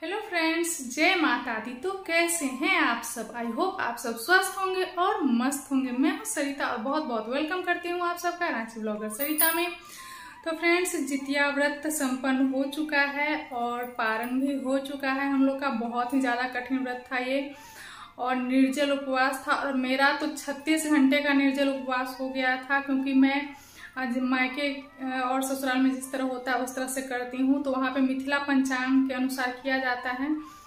Hello friends, जय माता दी। तो कैसे हैं आप सब? आई होप आप सब स्वस्थ होंगे और मस्त होंगे। मैं हूं सरिता और बहुत बहुत वेलकम करती हूं आप सबका रांची ब्लॉगर सरिता में। तो फ्रेंड्स, जितिया व्रत संपन्न हो चुका है और पारण भी हो चुका है हम लोग का। बहुत ही ज्यादा कठिन व्रत था ये और निर्जल उपवास था। और मेरा तो 36 घंटे का निर्जल उपवास हो गया था, क्योंकि मैं आज मायके और ससुराल में जिस तरह होता है उस तरह से करती हूँ। तो वहाँ पे मिथिला पंचांग के अनुसार किया जाता है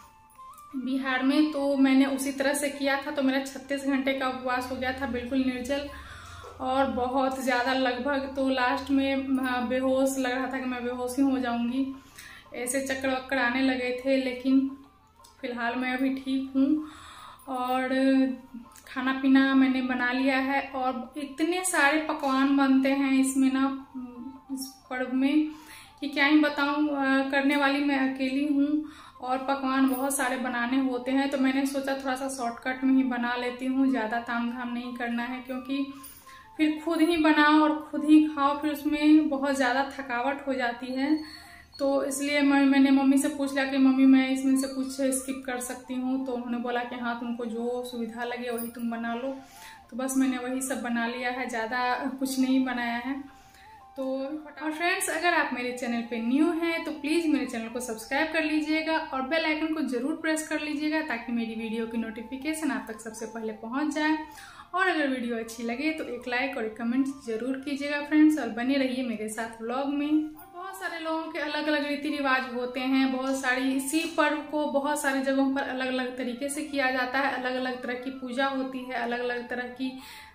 बिहार में, तो मैंने उसी तरह से किया था। तो मेरा 36 घंटे का उपवास हो गया था, बिल्कुल निर्जल और बहुत ज़्यादा, लगभग तो लास्ट में बेहोश लग रहा था कि मैं बेहोश ही हो जाऊंगी। ऐसे चक्कर वक्कर आने लगे थे, लेकिन फिलहाल मैं अभी ठीक हूँ। और खाना पीना मैंने बना लिया है और इतने सारे पकवान बनते हैं इसमें ना, इस पर्व में, कि क्या ही बताऊं। करने वाली मैं अकेली हूँ और पकवान बहुत सारे बनाने होते हैं। तो मैंने सोचा थोड़ा सा शॉर्टकट में ही बना लेती हूँ, ज़्यादा तामझाम नहीं करना है, क्योंकि फिर खुद ही बनाओ और खुद ही खाओ, फिर उसमें बहुत ज़्यादा थकावट हो जाती है। तो इसलिए मैंने मम्मी से पूछ लिया कि मम्मी मैं इसमें से कुछ स्किप कर सकती हूँ। तो उन्होंने बोला कि हाँ, तुमको जो सुविधा लगे वही तुम बना लो। तो बस मैंने वही सब बना लिया है, ज़्यादा कुछ नहीं बनाया है। तो और फ्रेंड्स, अगर आप मेरे चैनल पे न्यू हैं तो प्लीज़ मेरे चैनल को सब्सक्राइब कर लीजिएगा और बेल आइकन को ज़रूर प्रेस कर लीजिएगा, ताकि मेरी वीडियो की नोटिफिकेशन आप तक सबसे पहले पहुँच जाए। और अगर वीडियो अच्छी लगे तो एक लाइक और एक कमेंट जरूर कीजिएगा फ्रेंड्स, और बने रहिए मेरे साथ व्लॉग में। बहुत सारे लोगों के अलग अलग रीति रिवाज होते हैं, बहुत सारी, इसी पर्व को बहुत सारी जगहों पर अलग अलग तरीके से किया जाता है। अलग अलग तरह की पूजा होती है, अलग अलग तरह की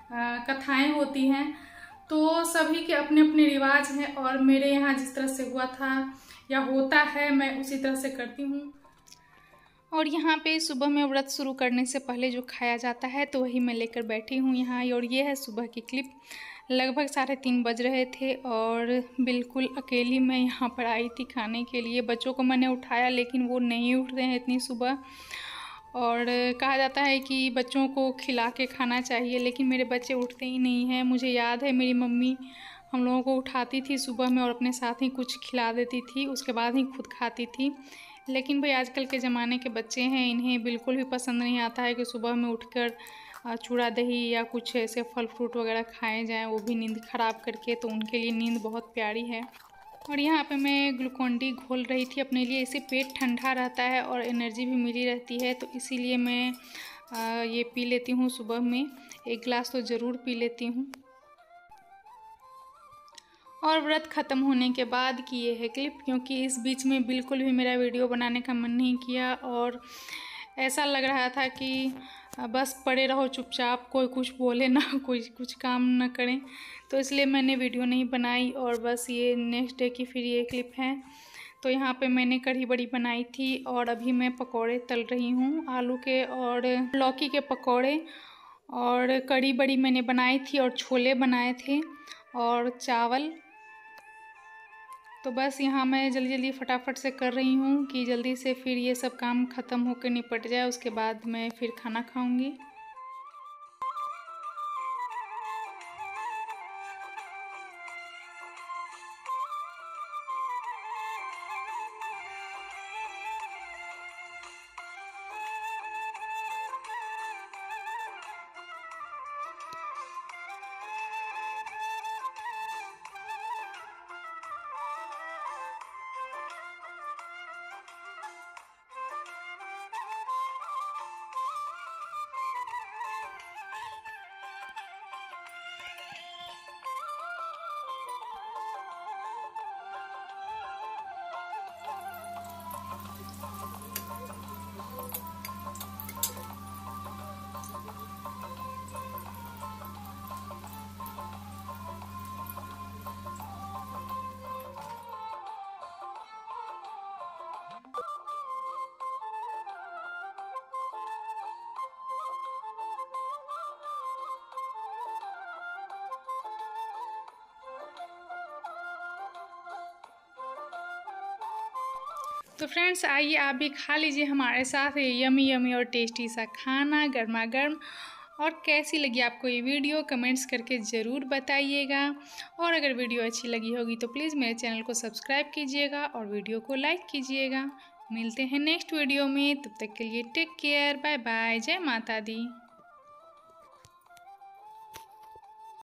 कथाएं होती हैं। तो सभी के अपने अपने रिवाज हैं और मेरे यहाँ जिस तरह से हुआ था या होता है, मैं उसी तरह से करती हूँ। और यहाँ पे सुबह में व्रत शुरू करने से पहले जो खाया जाता है तो वही मैं लेकर बैठी हूँ यहाँ। और ये है सुबह की क्लिप। लगभग 3:30 बज रहे थे और बिल्कुल अकेली मैं यहाँ पर आई थी खाने के लिए। बच्चों को मैंने उठाया, लेकिन वो नहीं उठ रहे हैं इतनी सुबह। और कहा जाता है कि बच्चों को खिला के खाना चाहिए, लेकिन मेरे बच्चे उठते ही नहीं हैं। मुझे याद है मेरी मम्मी हम लोगों को उठाती थी सुबह में और अपने साथ ही कुछ खिला देती थी, उसके बाद ही खुद खाती थी। लेकिन भाई आजकल के ज़माने के बच्चे हैं, इन्हें बिल्कुल भी पसंद नहीं आता है कि सुबह में उठकर चूड़ा दही या कुछ ऐसे फल फ्रूट वगैरह खाए जाएं, वो भी नींद ख़राब करके। तो उनके लिए नींद बहुत प्यारी है। और यहाँ पे मैं ग्लूकॉन डी घोल रही थी अपने लिए। इससे पेट ठंडा रहता है और एनर्जी भी मिली रहती है, तो इसीलिए मैं ये पी लेती हूँ सुबह में। 1 गिलास तो ज़रूर पी लेती हूँ। और व्रत ख़त्म होने के बाद की ये है क्लिप, क्योंकि इस बीच में बिल्कुल भी मेरा वीडियो बनाने का मन नहीं किया और ऐसा लग रहा था कि बस पड़े रहो चुपचाप, कोई कुछ बोले ना, कोई कुछ काम ना करें। तो इसलिए मैंने वीडियो नहीं बनाई। और बस ये नेक्स्ट डे की फिर ये क्लिप है। तो यहाँ पे मैंने कढ़ी बड़ी बनाई थी और अभी मैं पकौड़े तल रही हूँ, आलू के और लौकी के पकौड़े। और कढ़ी बड़ी मैंने बनाई थी और छोले बनाए थे और चावल। तो बस यहाँ मैं जल्दी जल्दी फटाफट से कर रही हूँ कि जल्दी से फिर ये सब काम ख़त्म होकर निपट जाए, उसके बाद मैं फिर खाना खाऊंगी। तो फ्रेंड्स, आइए आप भी खा लीजिए हमारे साथ ये यमी यमी और टेस्टी सा खाना गर्मा गर्म। और कैसी लगी आपको ये वीडियो कमेंट्स करके ज़रूर बताइएगा। और अगर वीडियो अच्छी लगी होगी तो प्लीज़ मेरे चैनल को सब्सक्राइब कीजिएगा और वीडियो को लाइक कीजिएगा। मिलते हैं नेक्स्ट वीडियो में, तब तक के लिए टेक केयर, बाय बाय, जय माता दी।